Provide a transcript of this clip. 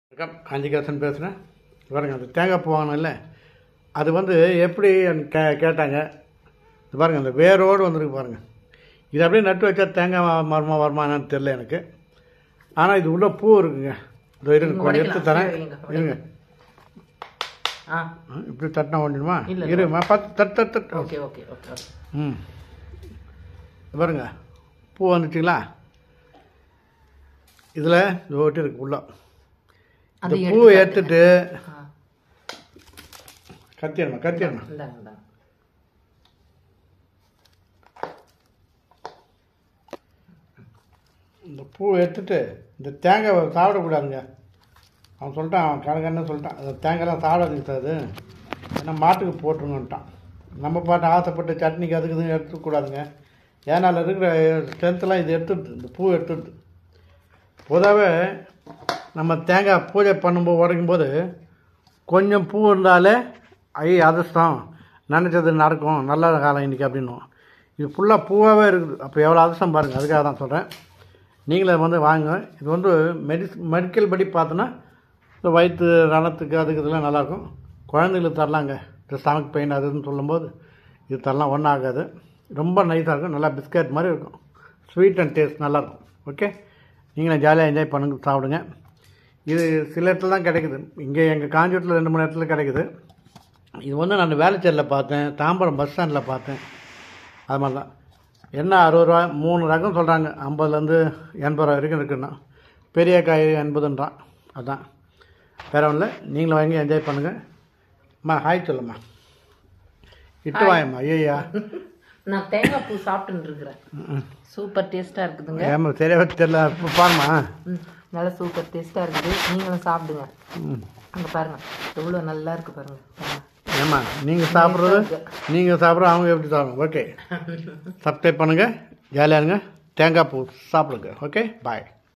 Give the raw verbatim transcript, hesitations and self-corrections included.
வணக்கம், காஞ்சிகாசன் பேசுகிறேன். பாருங்கள், அந்த தேங்காய் பூ வாங்கினேன்ல, அது வந்து எப்படி கே கேட்டாங்க. இது பாருங்கள், அந்த வேரோடு வந்துருக்கு பாருங்கள். இது அப்படியே நட்டு வச்சா தேங்காய் மரமாக வருமா என்னன்னு தெரில எனக்கு. ஆனால் இது உள்ள பூ இருக்குங்க. இதோ இருங்க, கொஞ்சம் எடுத்து தரேன். இருங்க, இப்படி தட்டினா ஒன்றுமா இருமா, பத்து தட்டு தட்டு தட்டு ஓகே ஓகே ஓகே ம் பாருங்க, பூ வந்துச்சுங்களா. இதில் இது ஒட்டி இருக்கு உள்ள. இந்த பூவை எடுத்துட்டு கத்திடணும் கத்திடணும் இந்த பூவை எடுத்துட்டு இந்த தேங்காய் சாப்பிடக்கூடாதுங்க. அவன் சொல்லிட்டான், அவன் கணக்கன்னு சொல்லிட்டான், அந்த தேங்காய்லாம் சாப்பிடாது, ஏன்னா மாட்டுக்கு போட்டுருங்கன்ட்டான். நம்ம பாட்டு ஆசைப்பட்டு சட்னிக்கு அதுக்கு இதுவும் எடுத்துக்கூடாதுங்க. ஏன்னா அதில் இருக்கிற ஸ்ட்ரென்த்தெல்லாம் இது எடுத்துடுது, இந்த பூ எடுத்துடுது. பொதுவாகவே நம்ம தேங்காய் பூஜை பண்ணும்போது உடைக்கும் போது கொஞ்சம் பூ இருந்தாலே ஐ அதிர்ஷ்டம், நினச்சது நடக்கும், நல்ல காலம் இன்றைக்கி அப்படின்னும். இது ஃபுல்லாக பூவாகவே இருக்குது. அப்போ எவ்வளோ அதிர்ஷ்டம் பாருங்கள். அதுக்காக தான் சொல்கிறேன், நீங்களே வந்து வாங்க. இது வந்து மெடிஸ் மெடிக்கல் படி பார்த்தோன்னா இந்த வயிற்று ரணத்துக்கு அதுக்கு இதெல்லாம் நல்லாயிருக்கும். குழந்தைங்களுக்கு தரலாங்க. இந்த ஸ்டமக் பெயின் அது இதுன்னு சொல்லும்போது இது தரலாம், ஒன்றும் ஆகாது. ரொம்ப நைஸாக இருக்கும், நல்லா பிஸ்கட் மாதிரி இருக்கும். ஸ்வீட் அண்ட் டேஸ்ட் நல்லாயிருக்கும். ஓகே, நீங்களே ஜாலியாக என்ஜாய் பண்ணுங்க, சாப்பிடுங்க. இது சில இடத்துல தான் கிடைக்குது. இங்கே எங்கள் காஞ்சிபுரத்தில் ரெண்டு மூணு இடத்துல கிடைக்குது. இது வந்து நான் வேலைச்சேரியில் பார்த்தேன், தாம்பரம் பஸ் ஸ்டாண்டில் பார்த்தேன். அது மாதிரி தான். என்ன அறுபது ரூபா மூணு ரகம் சொல்கிறாங்க, ஐம்பதுலேருந்து எண்பது ரூபா வரைக்கும் இருக்குன்னா. பெரிய காய் எண்பதுன்றான். அதுதான், வேறு ஒன்றும் இல்லை. நீங்களும் வாங்கி என்ஜாய் பண்ணுங்கள். அம்மா ஹாய் சொல்லும்மா, இட்டு வாயம்மா. ஐயா, நான் தேங்காய் பூ சாப்பிட்டுன்னு இருக்கிறேன். சூப்பர் டேஸ்ட்டாக இருக்குதுங்க. ஏமா சரியா தெரியல, பாருமா. ம், நல்லா சூப்பர் டேஸ்ட்டாக இருக்குது. நீங்களும் சாப்பிடுங்க. அங்கே பாருங்கள், எவ்வளோ நல்லா இருக்குது பாருங்கள். ஏம்மா, நீங்கள் சாப்பிட்றது நீங்கள் சாப்பிட்றது அவங்க எப்படி சாப்பிடுங்க. ஓகே, சப்ஸ்கிரைப் பண்ணுங்கள், ஜாலியாக இருங்க, தேங்காய் பூ சாப்பிடுங்க. ஓகே, பாய்.